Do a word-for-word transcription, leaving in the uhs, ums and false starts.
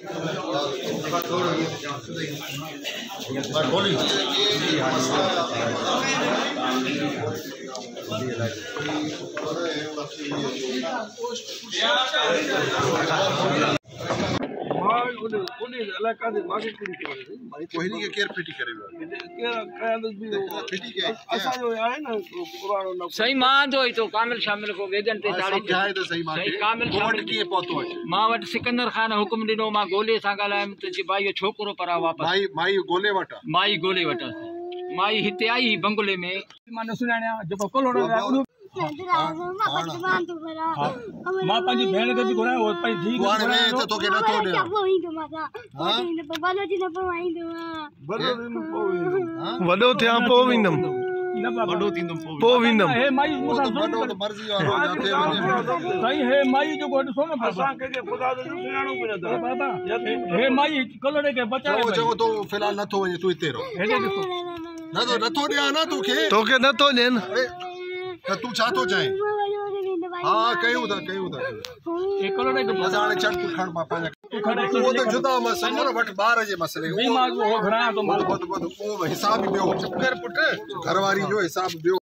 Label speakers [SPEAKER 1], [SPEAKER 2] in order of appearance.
[SPEAKER 1] सही मां जो तो कामिल शामिल को वेदन ते ताड़ी सही कामिल शामिल की पहुतो मां वट सिकंदर खान हुक्म दिनो मां गोले सा गलाम त जी भाई छोकरो परा वापस माई माई गोले वटा माई गोले वटा माई हिते आई बंगले में मां न सुनाया जो कोलोड़ो मां पंहिंजी भेण खे बि घुरायो हो पंहिंजी धी खे घुरायो त तोखे नथो ॾे
[SPEAKER 2] वॾो थिया पोइ वेंदुमि
[SPEAKER 1] वॾो थींदो
[SPEAKER 2] पोइ वेंदुमि
[SPEAKER 1] हे माई वॾो त मर्ज़ी वारो जाते वञे साईं हे माई जो गोॾ सोन असां के खुदा जो सुञाणो पियो त बाबा हे माई कलोड़े खे बचाए चओ चओ तो फिलहाल नथो वञे तू हिते रहो हेॾे ॾिसो नथो नथो ॾियां न तोखे
[SPEAKER 2] तोखे नथो ॾियनि
[SPEAKER 1] त तू छा थो चाहीं हाँ कयूं था कयूं था ये कलोड़े के मजा आने चढ़ तू खड़ पापा वो तो जुदा मसलो न वट बाहर जे मसले वो मां वो घरा तो बहुत बहुत वो हिसाब भी ॿियो कर पुट घरवारी जो हिसाब ॿियो